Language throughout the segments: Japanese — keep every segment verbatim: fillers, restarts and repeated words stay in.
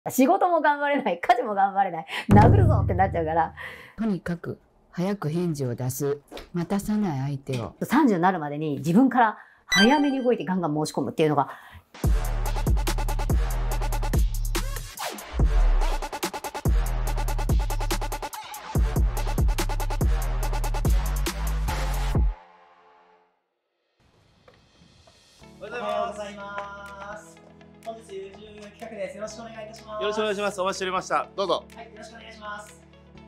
仕事も頑張れない、家事も頑張れない、殴るぞってなっちゃうから。 とにかく早く返事を出す。待たさない相手を。 さんじゅうになるまでに自分から早めに動いてガンガン申し込むっていうのが。 おはようございます。本日 YouTube 企画です。よろしくお願いいたします。 よろしくお願いします。お待ちしておりました。どうぞ。 はい、よろしくお願いします。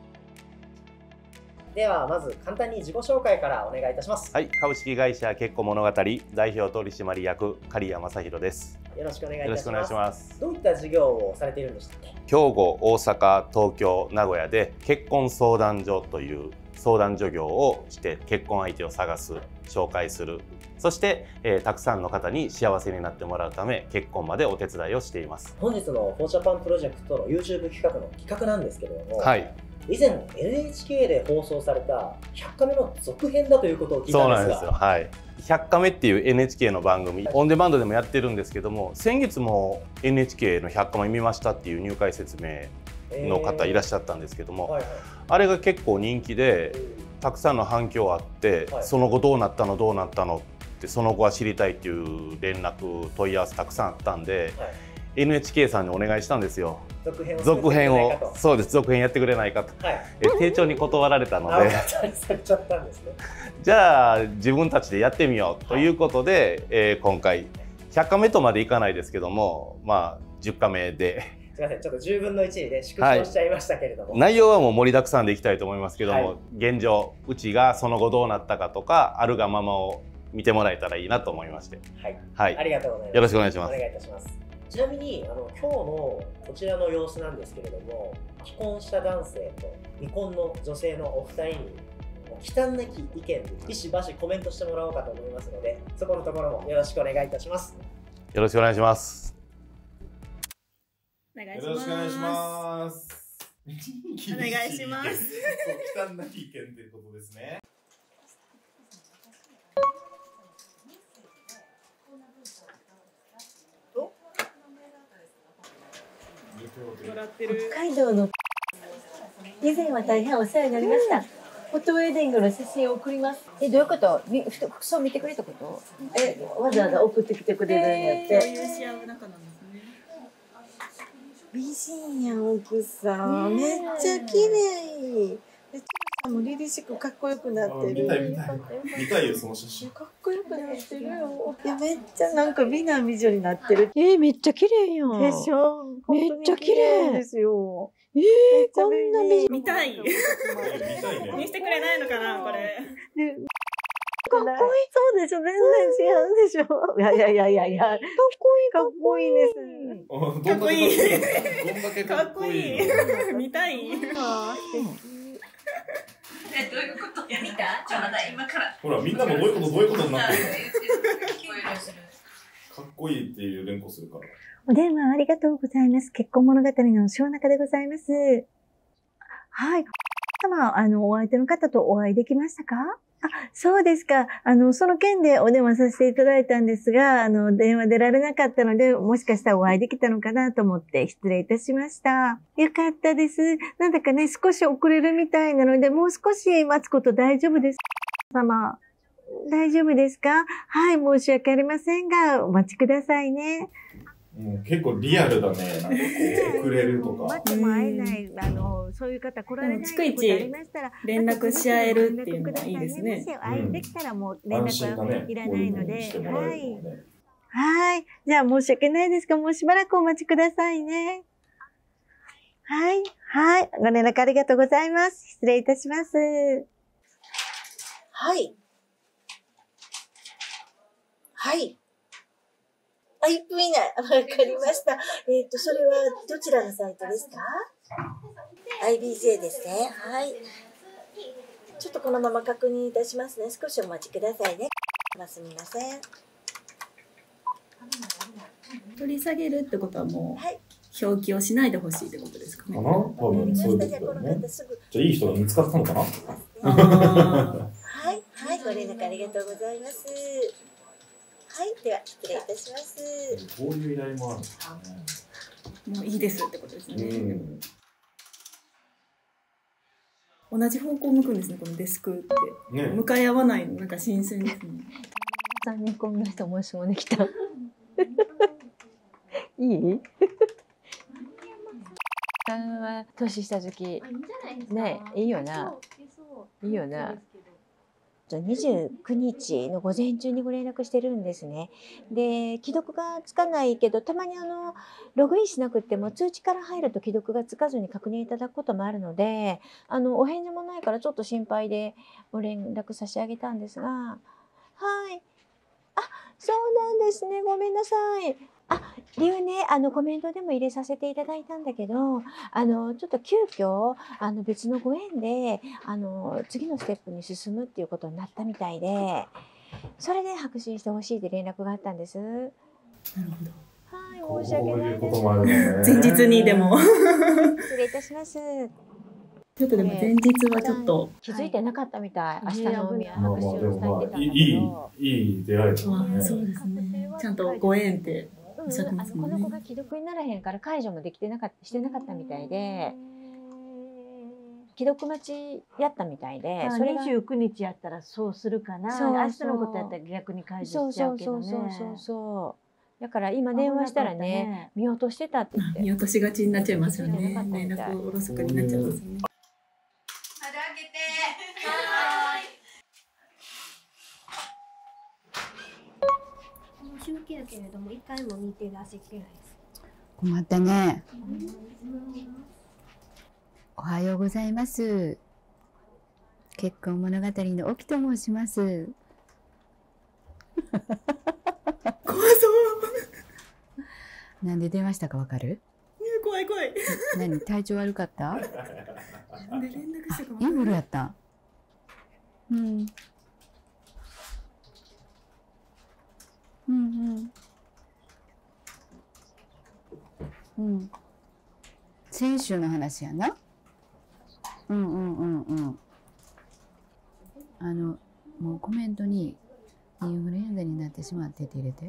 ではまず簡単に自己紹介からお願いいたします。 はい、株式会社結婚物語代表取締役刈谷正弘です。 よろしくお願いいたします。 よろしくお願いします。 どういった事業をされているんでしたっけ？ 兵庫、大阪、東京、名古屋で結婚相談所という相談所業をして結婚相手を探す、紹介する。そして、えー、たくさんの方に幸せになってもらうため結婚までお手伝いをしています。 本日のフォージャパンプロジェクトの YouTube 企画の企画なんですけれども、 はい、 以前 エヌエイチケー で放送されたひゃっカメの続編だということを聞いたんですが。 そうなんですよ。はい。ひゃっカメっていう エヌエイチケー の番組、オンデマンドでもやってるんですけども、先月も エヌエイチケー のひゃっカメ見ましたっていう入会説明の方いらっしゃったんですけども、はいはい、あれが結構人気でたくさんの反響あって、はい、その後どうなったのどうなったのってその後は知りたいっていう連絡問い合わせたくさんあったんで、はい、エヌエイチケー さんにお願いしたんですよ。 続編を続編をそうです続編やってくれないかと、はい、え丁重に断られたのでじゃあ自分たちでやってみようということで、はい、えー、今回ひゃっカメとまでいかないですけども、まあじゅっカメで。 すみません、ちょっとじゅうぶんのいちにで縮小しちゃいましたけれども、 はい、内容はもう盛りだくさんでいきたいと思いますけども、はい、現状うちがその後どうなったかとかあるがままを見てもらえたらいいなと思いまして、 はい、はい、ありがとうございます。 よろしくお願いします。 お願いいたします。ちなみにあの今日のこちらの様子なんですけれども、既婚した男性と未婚の女性のお二人に忌憚なき意見でビシバシコメントしてもらおうかと思いますので、そこのところもよろしくお願いいたします。 よろしくお願いします。 お願いします。 よろしくお願いします。 お願いします。 忌憚なき意見ということですね。 北海道の以前は大変お世話になりました。フォトウェディングの写真を送ります。 え、どういうこと？服装見てくれってこと？ え、わざわざ送ってきてくれるんやって。 共有し合う仲なんですね。 美人やん奥さん。めっちゃ綺麗。もう凛々しくかっこよくなってる。 見たい見たい見たいよその写真。 かっこよくなってるよ。いやめっちゃなんか美男美女になってる。 えー、めっちゃ綺麗やん。 でしょ。 めっちゃ綺麗ですよ。 えー、こんな美人。 見たい。見してくれないのかなこれ。 かっこいい。そうでしょ。全然違うでしょ。いやいやいやいやいや。かっこいいかっこいいです。 かっこいい。 どんだけかっこいい。 見たい。 え、どういうこと見た？ちょっと待って、今から。 ほら、みんなもどういうことどういうことになってるの？かっこいいっていう連呼するから。 お電話ありがとうございます。結婚物語の塩中でございます。はい。様、あの、お相手の方とお会いできましたか？あ、そうですか。あの、その件でお電話させていただいたんですが、あの、電話出られなかったので、もしかしたらお会いできたのかなと思って失礼いたしました。よかったです。なんだかね、少し遅れるみたいなので、もう少し待つこと大丈夫です。様。大丈夫ですか？はい、申し訳ありませんが、お待ちくださいね。 もう結構リアルだね。なんかこう遅れるとか。 待っても会えない、あの、そういう方来られない逐一連絡し合えるっていうのがいいですね。 会いできたらもう連絡はいらないので、はい。はい。じゃあ申し訳ないですが、もうしばらくお待ちくださいね。はい。はい。ご連絡ありがとうございます。失礼いたします。はい。はい。あ、いっぷん以内。わかりました。えっと、それはどちらのサイトですか？ アイビージェー ですね。はい。ちょっとこのまま確認いたしますね。少しお待ちくださいね。すみません。 取り下げるってことはもう、表記をしないでほしいってことですかね。 かな？多分そういうことだよね。じゃあいい人が見つかったのかな？はい、 はい、ご連絡ありがとうございます。はい、では失礼いたします。 こういう依頼もあるんですね。 もういいですってことですね。 うん、 同じ方向向くんですね、このデスクって。ね、向かい合わないの、なんか新鮮ですね。 さんにんこの人もしもできた。いい？さんは年下好き。ね、いいよな。いいよな。 にじゅうくにちの午前中にご連絡してるんですね。で、既読がつかないけど、たまにあの、ログインしなくても通知から入ると既読がつかずに確認いただくこともあるので、あの、お返事もないからちょっと心配でご連絡差し上げたんですが、はい。あ、そうなんですね。ごめんなさい。あ、理由ね、あの、コメントでも入れさせていただいたんだけど、あの、ちょっと急遽、あの、別のご縁で、あの、次のステップに進むっていうことになったみたいで、それで白紙してほしいって連絡があったんです。なるほど。はい、申し訳ないです。 前日にでも。 失礼いたします。 ちょっとでも前日はちょっと気づいてなかったみたい。明日の海はまあまあでもまあいいいい出会いですね。 そうですね。ちゃんとご縁っておっしゃってますもんね。 この子が既読にならへんから解除もできてなかったしてなかったみたいで、既読待ちやったみたいで、 それがにじゅうくにちやったらそうするかな。明日のことやったら逆に解除しちゃうけどね。 そうそうそうそうそう。だから今電話したらね、見落としてたって言って。 見落としがちになっちゃいますよね。連絡をおろそかになっちゃいますよね。 集計やけれども一回も日程出してきてないです。 困ったね。おはようございます。結婚物語の沖と申します。 怖そうなんで電話したかわかる？ 怖い怖い。 何、体調悪かった？ なんで連絡したかわかる？ インフルやった。うん。うんうんうん。先週の話やな。うんうんうんうん。あのもうコメントにインフルエンザになってしまってって入れて。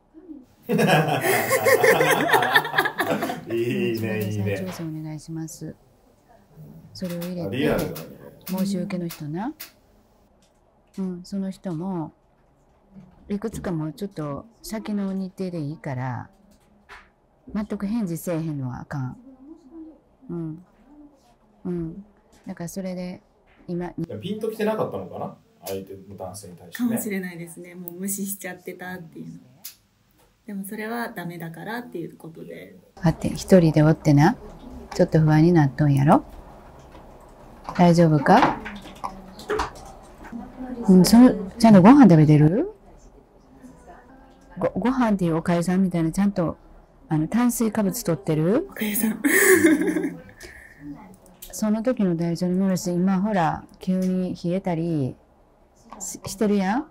いいねいいね。 再調整お願いします。それを入れて申し受けの人な。うん、その人も。いくつかもうちょっと先の日程でいいから全く返事せえへんのはあかん。うんうんだからそれで今ピンときてなかったのかな、相手の男性に対して、 ね、かもしれないですね。もう無視しちゃってたっていうの。でもそれはダメだからっていうことで。 待って、一人でおってな、ちょっと不安になっとんやろ。大丈夫か？うん、そのちゃんとご飯食べてる？ご, ご飯っていうおかゆさんみたいなちゃんとあの炭水化物取ってる？ おかゆさん。 その時の体調にもるし、今ほら急に冷えたり し, してるやん。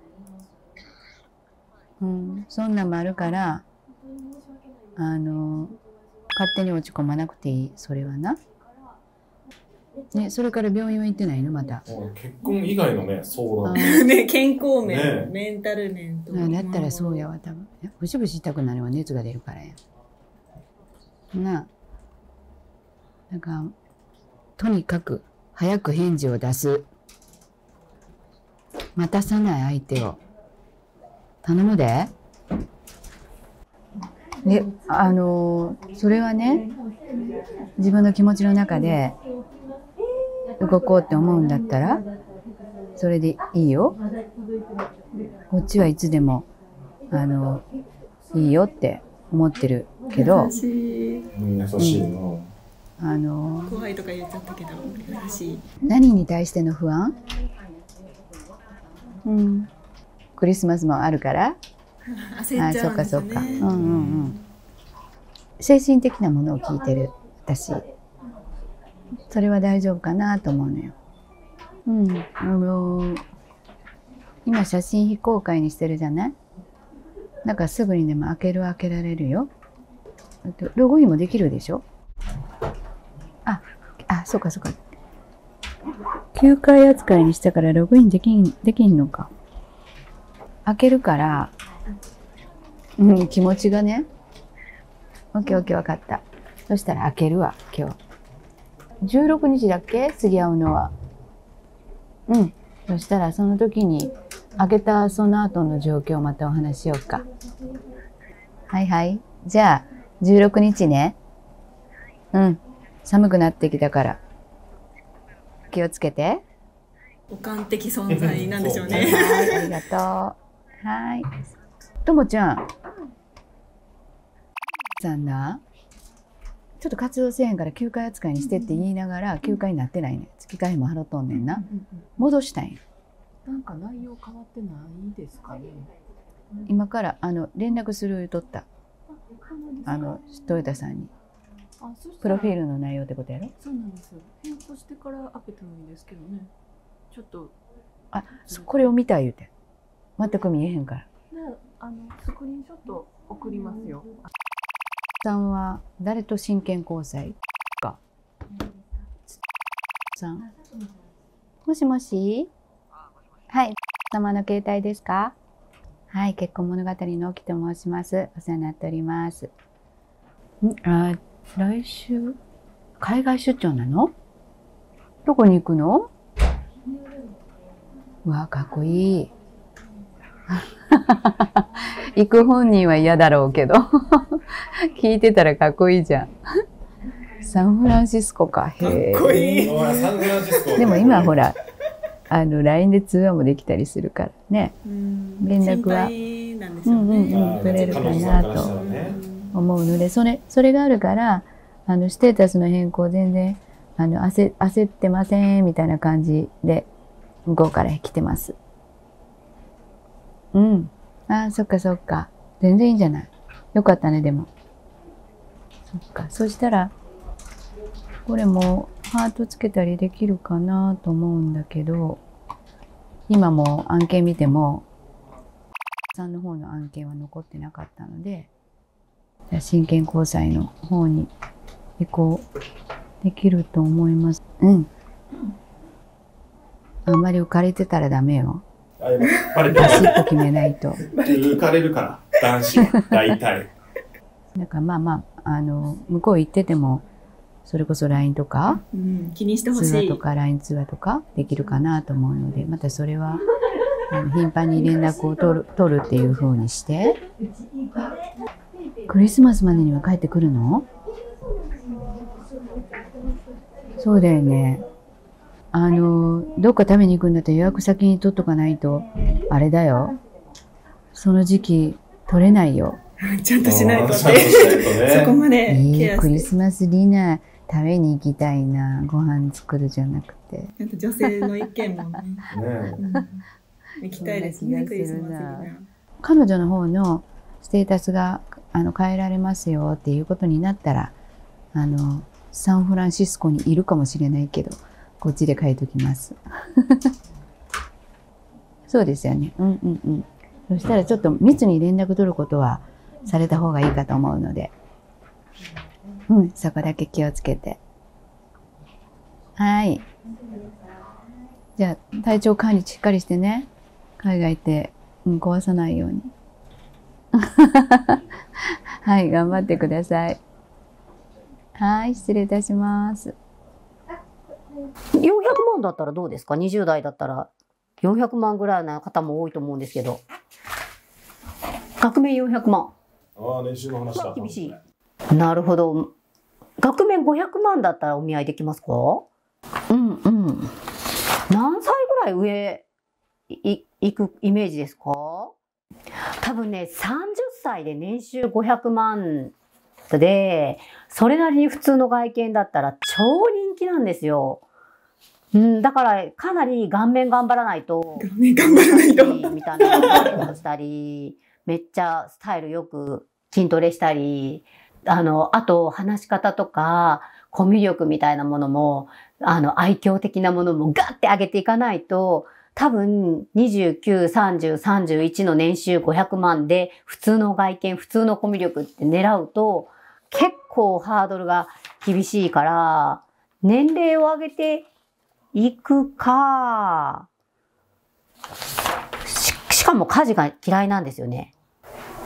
うん、そんなんもあるからあの勝手に落ち込まなくていい。それはな。ね、それから病院は行ってないのまた。 結婚以外のね相談ね、健康面、ね、メンタル面と。 だったらそうやわ多分。ブシブシ痛くなるは熱が出るからや。な、なんかとにかく早く返事を出す。待たさない相手を頼むで。で、あのそれはね、自分の気持ちの中で動こうって思うんだったらそれでいいよ。こっちはいつでもあのいいよって思ってるけど。 優しい。 優しいな。うん、 あの怖いとか言っちゃったけど優しい。 何に対しての不安？うん。クリスマスもあるから。 焦っちゃうんですね。あ、そうかそうか。うんうんうん。精神的なものを聞いてる私。それは大丈夫かなと思うのよ。うん。あの今写真非公開にしてるじゃない？だからすぐにでも開ける開けられるよ。ログインもできるでしょ？あ、あ、そうかそうか。休会扱いにしたからログインできん、できんのか。開けるから、うん、気持ちがね、 オッケーオッケー、わかった。そしたら開けるわ、今日。じゅうろくにちだっけ、次会うのは。うん。そしたらその時に、開けたその後の状況をまたお話ししようか。はいはい。じゃあ、じゅうろくにちね。うん。寒くなってきたから。気をつけて。 補完的存在なんでしょうね。 はい、ありがとう。はい。ともちゃん。さんな。ちょっと活動せえへんから休会扱いにしてって言いながら休会になってないね。月会費も払っとんねんな。戻したんや。 なんか内容変わってないですかね。 今からあの連絡する言うとった。あの豊田さんに。 あ、そしたらプロフィールの内容ってことやろ。 そうなんですよ。変更してから開けてもいいんですけどね。ちょっと。 あ、これを見た言うて。全く見えへんから。 ね、あのスクリーンショット送りますよ。 さんは誰と真剣交際か。さん。もしもし。はい。様の携帯ですか。はい。結婚物語の沖と申します。お世話になっております。んあ、来週海外出張なの？どこに行くの？うわ、かっこいい。行く本人は嫌だろうけど聞いてたらかっこいいじゃん。サンフランシスコか。へえ。かっこいい。サンフランシスコ。でも今ほらあの ライン で通話もできたりするからね。連絡はうんうんうん取れるかなと思うので、それそれがあるからあのステータスの変更全然あの焦焦ってませんみたいな感じで向こうから来てます。うん。ああ、そっかそっか。全然いいんじゃない。よかったね、でも。そっか。そしたら、これもハートつけたりできるかなと思うんだけど、今も案件見ても、さんの方の案件は残ってなかったので、じゃあ真剣交際の方に移行できると思います。うん。あんまり浮かれてたらダメよ。 あ、やっぱバレてる。 バシッと決めないと。 浮かれるから、男子は大体。 だからまあまあ、あの、向こう行ってても、それこそ ライン とか、 うん、気にしてほしい。 通話とか ライン 通話とかできるかなと思うので、またそれは、あの頻繁に連絡を取る、取るっていう風にして、クリスマスまでには帰ってくるの？そうだよね。あの、どっか食べに行くんだったら予約先に取っとかないと、あれだよ。その時期取れないよ。 ちゃんとしないとって。そこまでケアして。 えー、クリスマスディナー食べに行きたいな。ご飯作るじゃなくて。 ちゃんと女性の意見もね。うん、行きたいですね、クリスマスディナー。 彼女の方のステータスがあの変えられますよっていうことになったら、あの、サンフランシスコにいるかもしれないけど、こっちで書いときます。そうですよね。うんうんうん。そしたらちょっと密に連絡取ることはされた方がいいかと思うので。うん、そこだけ気をつけて。はい。じゃあ、体調管理しっかりしてね。海外行って、うん、壊さないように。はい、頑張ってください。はい、失礼いたします。 よんひゃくまんだったらどうですか？ にじゅう 代だったらよんひゃくまんぐらいの方も多いと思うんですけど。額面よんひゃくまん。 ああ、年収の話だ。 厳しい。なるほど。額面ごひゃくまんだったらお見合いできますか？うんうん。何歳ぐらい上い行くイメージですか？多分ね、さんじゅっさいで年収ごひゃくまんで、それなりに普通の外見だったら超人気なんですよ。うん、だからかなり顔面頑張らないと。 顔面頑張らないと。 みたいなしたり、めっちゃスタイルよく筋トレしたり、あの、あと話し方とか、コミュ力みたいなものも、あの、愛嬌的なものもガッて上げていかないと、多分、にじゅうきゅう、さんじゅう、さんじゅういちの年収ごひゃくまんで、普通の外見、普通のコミュ力って狙うと、結構ハードルが厳しいから、年齢を上げていくか、し、しかも家事が嫌いなんですよね。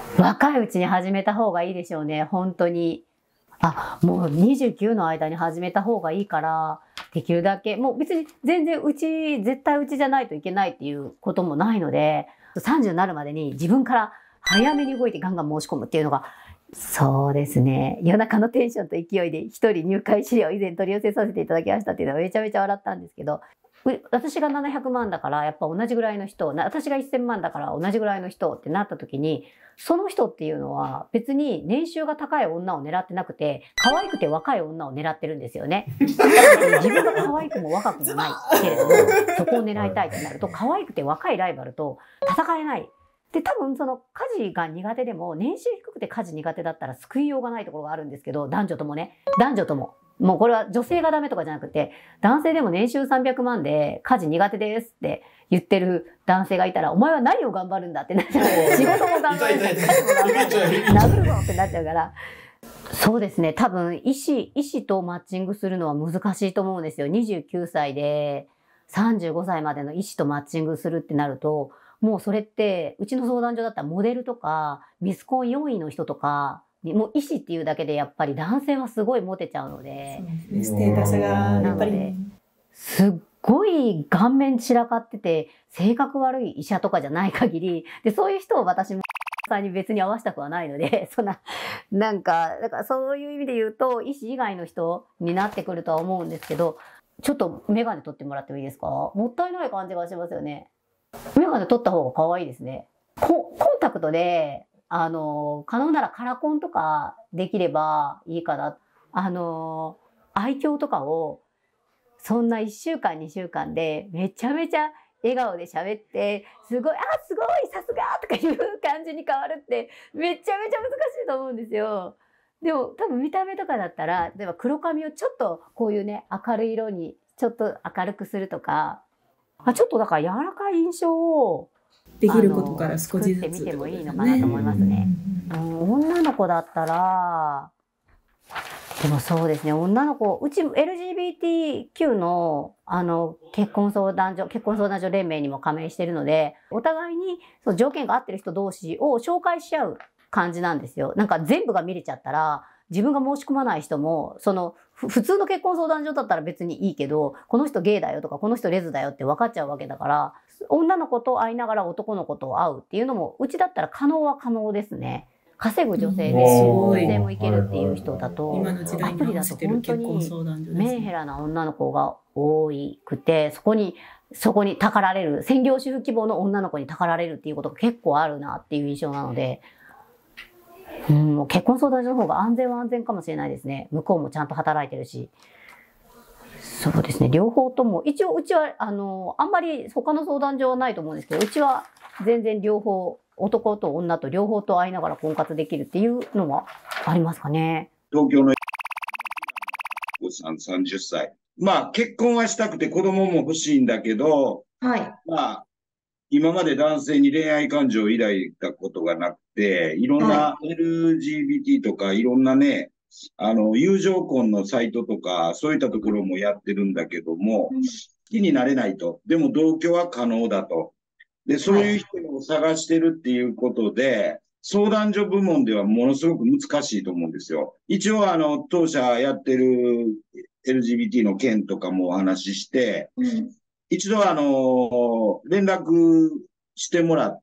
若いうちに始めた方がいいでしょうね、本当に。あ、もうにじゅうきゅうの間に始めた方がいいから、できるだけ、もう別に全然うち、絶対うちじゃないといけないっていうこともないので、さんじゅうになるまでに自分から早めに動いてガンガン申し込むっていうのが、そうですね。夜中のテンションと勢いで一人入会資料を以前取り寄せさせていただきましたっていうのはめちゃめちゃ笑ったんですけど、私がななひゃくまんだからやっぱ同じぐらいの人、私がせんまんだから同じぐらいの人ってなった時に、その人っていうのは別に年収が高い女を狙ってなくて、可愛くて若い女を狙ってるんですよね。自分が可愛くも若くもないけれども、そこを狙いたいってなると、可愛くて若いライバルと戦えない。で、多分その家事が苦手でも、年収低くて家事苦手だったら救いようがないところがあるんですけど、男女ともね、男女とも。もうこれは女性がダメとかじゃなくて、男性でも年収さんびゃくまんで家事苦手ですって言ってる男性がいたら、お前は何を頑張るんだってなっちゃう。仕事も頑張るんだ、家事も頑張るんだ、殴るぞってなっちゃうから。そうですね、多分医師、医師とマッチングするのは難しいと思うんですよ。にじゅうきゅうさいでさんじゅうごさいまでの医師とマッチングするってなると、もうそれって、うちの相談所だったらモデルとか、ミスコンよんいの人とか、もう医師っていうだけでやっぱり男性はすごいモテちゃうので。 そうですね、ステータスがやっぱり。 すっごい顔面散らかってて、性格悪い医者とかじゃない限り、で、そういう人を私もさんに別に合わせたくはないので、そんな、なんか、だからそういう意味で言うと、医師以外の人になってくるとは思うんですけど、ちょっとメガネ取ってもらってもいいですか？もったいない感じがしますよね。メガネ取った方が可愛いですね。コ、コンタクトで、あの、可能ならカラコンとかできればいいかな。あの、愛嬌とかを、そんないっしゅうかん、にしゅうかんで、めちゃめちゃ笑顔で喋って、すごい、あ、すごい、さすがとかいう感じに変わるって、めちゃめちゃ難しいと思うんですよ。でも、多分見た目とかだったら、例えば黒髪をちょっとこういうね、明るい色にちょっと明るくするとか、あ、ちょっとだから柔らかい印象を、 できることから少しずつ、 作ってみてもいいのかなと思いますね。うん、女の子だったら、でもそうですね、女の子、うち エルジービーティーキュー の、あの、結婚相談所、結婚相談所連盟にも加盟してるので、お互いにその条件が合ってる人同士を紹介し合う感じなんですよ。なんか全部が見れちゃったら、自分が申し込まない人も、その、普通の結婚相談所だったら別にいいけど、この人ゲイだよとか、この人レズだよって分かっちゃうわけだから、女の子と会いながら男の子と会うっていうのも、うちだったら可能は可能ですね。稼ぐ女性で、女性もいけるっていう人だと、 今の時代に合わせてる結婚相談所ですね。 メンヘラな女の子が多くて、そこに、そこにたかられる、専業主婦希望の女の子にたかられるっていうことが結構あるなっていう印象なので、うん、もう結婚相談所の方が安全は安全かもしれないですね。向こうもちゃんと働いてるし。そうですね。両方とも、一応うちは、あの、あんまり他の相談所はないと思うんですけど、うちは全然両方、男と女と両方と会いながら婚活できるっていうのはありますかね。 東京のおじさんさんじゅっさい。まあ結婚はしたくて子供も欲しいんだけど、はい。まあ、今まで男性に恋愛感情を抱いたことがなくて、いろんな エルジービーティー とかいろんなね、あの、友情婚のサイトとか、そういったところもやってるんだけども、うん、好きになれないと。でも同居は可能だと。で、そういう人を探してるっていうことで、はい、相談所部門ではものすごく難しいと思うんですよ。一応、あの、当社やってる エルジービーティー の件とかもお話しして、うん、一度、あの、連絡してもらって、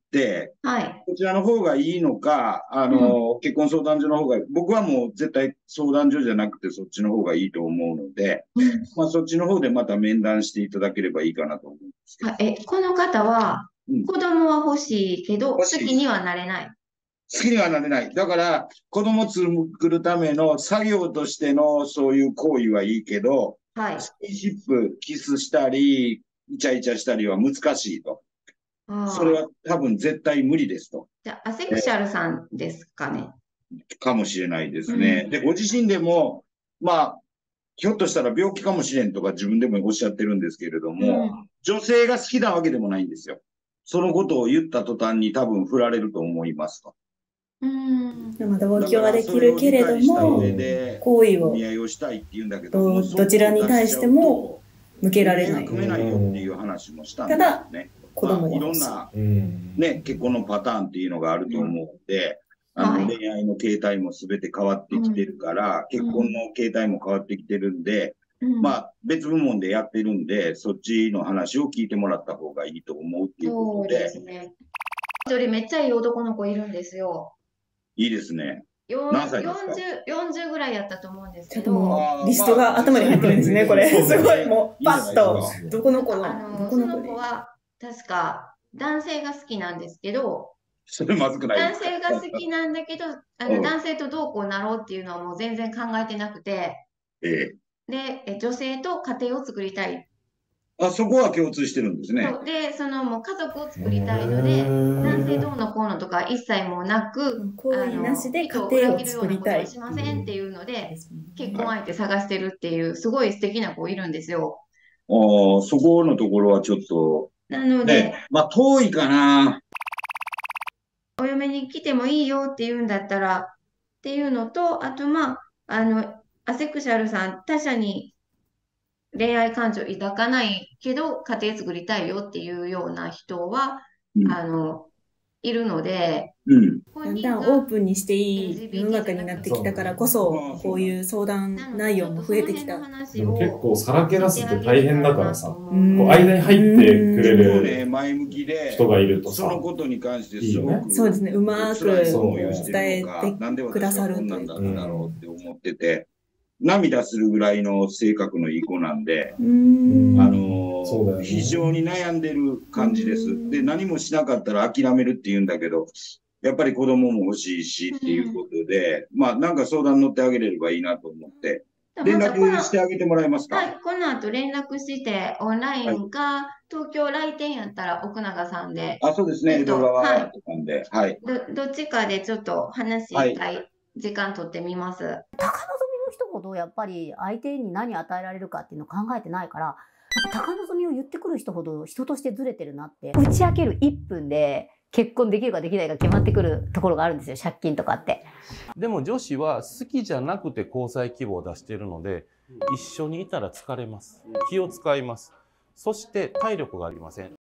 はい、こちらの方がいいのか、あの、うん、結婚相談所の方が、僕はもう絶対相談所じゃなくてそっちの方がいいと思うので、うん、まあそっちの方でまた面談していただければいいかなと思うんですけど。 え、この方は、子供は欲しいけど、好きにはなれない。 好きにはなれない。だから、子供作るための作業としてのそういう行為はいいけど、はい、スキンシップ、キスしたり、イチャイチャしたりは難しいと。それは多分絶対無理ですと。 じゃあ、アセクシャルさんですかね。 かもしれないですね。うん、で、ご自身でも、まあ、ひょっとしたら病気かもしれんとか自分でもおっしゃってるんですけれども、うん、女性が好きなわけでもないんですよ。そのことを言った途端に多分振られると思いますと。 うん。でも同居はできるけれども、行為をど、どちらに対しても向けられない。 組めないよっていう話もしたんですね。 子供いろんな、ね、結婚のパターンっていうのがあると思うので、 あの恋愛の形態も全て変わってきてるから、結婚の形態も変わってきてるんで、まあ別部門でやってるんで、そっちの話を聞いてもらった方がいいと思うっていうことで。 そうですね。一人めっちゃいい男の子いるんですよ。 いいですね。何歳ですか？ よんじゅう、よんじゅうぐらいやったと思うんですけちょっともど。 うリストが頭に入ってるんですね、これ。すごい、もうパッと。どこの子の、 あの、その子は確か男性が好きなんですけど、 それまずくない男性が好きなんだけど、あの男性とどうこうなろうっていうのはもう全然考えてなくて、 ええ。で、え女性と家庭を作りたい。 あ、そこは共通してるんですね。 で、そのもう家族を作りたいので、男性どうのこうのとか一切もなく、 行為なしで家庭を作りたい。 しませんっていうので、結婚相手探してるっていう、すごい素敵な子いるんですよ。 ああ、そこのところはちょっと。 なので、ね、 まあ遠いかな。 お嫁に来てもいいよって言うんだったら、っていうのと、あとまあ、あの、アセクシャルさん、他者に恋愛感情抱かないけど家庭作りたいよっていうような人は、うん、あのいるので、 うん、だんだんオープンにしていい世の中になってきたからこそ、こういう相談内容も増えてきた。 でも結構さらけ出すって大変だからさ、こう間に入ってくれる人がいるとさ、 そのことに関してすごく、 そうですね、うまく伝えてくださるというか。 なんだろうって思ってて。涙するぐらいの性格のいい子なんで、あのーね、非常に悩んでる感じです。で、何もしなかったら諦めるって言うんだけど、やっぱり子供も欲しいしっていうことで、まあなんか相談乗ってあげれればいいなと思って、連絡してあげてもらえますか？ はい、この後連絡して、オンラインか、はい、東京来店やったら奥永さんで。 あ、そうですね、江戸川とかで、はい。 ど、どっちかでちょっと話したい時間取ってみます。 高望みの人ほどやっぱり相手に何与えられるかっていうのを考えてないから、高望みを言ってくる人ほど人としてずれてるなって。打ち明けるいっぷんで結婚できるかできないか決まってくるところがあるんですよ、借金とかって。 でも女子は好きじゃなくて交際希望を出しているので、一緒にいたら疲れます。気を使います。そして体力がありません。